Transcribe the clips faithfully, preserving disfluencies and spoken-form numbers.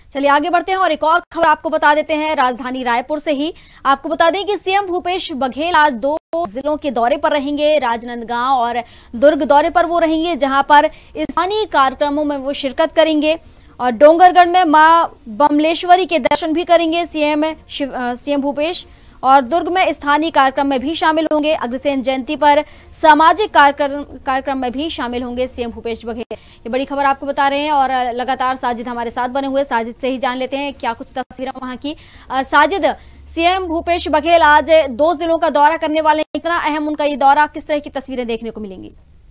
चलिए आगे बढ़ते हैं और एक और खबर आपको बता देते हैं राजधानी रायपुर से ही। आपको बता दें कि सीएम भूपेश बघेल आज दो जिलों के दौरे पर रहेंगे। राजनांदगांव और दुर्ग दौरे पर वो रहेंगे, जहां पर स्थानीय कार्यक्रमों में वो शिरकत करेंगे और डोंगरगढ़ में मां बमलेश्वरी के दर्शन भी करेंगे सीएम सीएम भूपेश। और दुर्ग में स्थानीय कार्यक्रम में भी शामिल होंगे। अग्रसेन जयंती पर सामाजिक कार्यक्रम कार्यक्रम में भी शामिल होंगे सीएम भूपेश बघेल। ये बड़ी खबर आपको बता रहे हैं और लगातार साजिद हमारे साथ बने हुए, साजिद से ही जान लेते हैं क्या कुछ तस्वीरें वहां की। साजिद, सीएम भूपेश बघेल आज दो जिलों का दौरा करने वाले हैं, इतना अहम उनका ये दौरा, किस तरह की तस्वीरें देखने को मिलेंगी?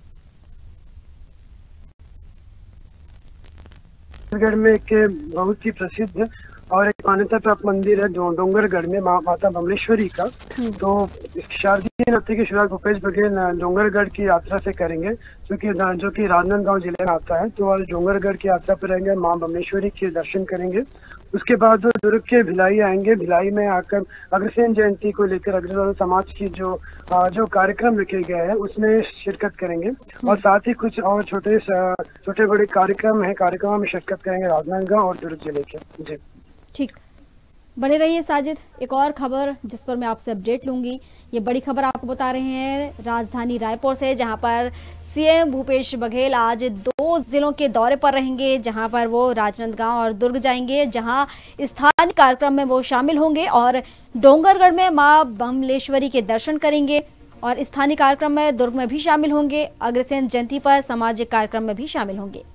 डोंगरगढ़ में एक बहुत ही प्रसिद्ध और एक मान्यता प्राप्त मंदिर है जो डोंगरगढ़ में मा, माता बमलेश्वरी का। तो शारदीय नृत्य की शुरुआत भूपेश बघेल डोंगरगढ़ की यात्रा से करेंगे, जो कि जो कि राजनांदगांव जिले में आता है। तो आज डोंगरगढ़ की यात्रा पर रहेंगे, मां बमलेश्वरी के दर्शन करेंगे। उसके बाद वो दुर्ग के भिलाई आएंगे। भिलाई में आकर अग्रसेन जयंती को लेकर अग्रसेन समाज की जो जो कार्यक्रम रखे गए हैं उसमें शिरकत करेंगे और साथ ही कुछ और छोटे छोटे बड़े कार्यक्रम है कार्यक्रमों में शिरकत करेंगे राजनांदगांव और दुर्ग जिले के। जी ठीक, बने रहिए साजिद। एक और खबर जिस पर मैं आपसे अपडेट लूंगी, ये बड़ी खबर आपको बता रहे हैं राजधानी रायपुर से, जहां पर सीएम भूपेश बघेल आज दो जिलों के दौरे पर रहेंगे, जहां पर वो राजनांदगांव और दुर्ग जाएंगे, जहां स्थानीय कार्यक्रम में वो शामिल होंगे और डोंगरगढ़ में मां बमलेश्वरी के दर्शन करेंगे और स्थानीय कार्यक्रम में दुर्ग में भी शामिल होंगे। अग्रसेन जयंती पर सामाजिक कार्यक्रम में भी शामिल होंगे।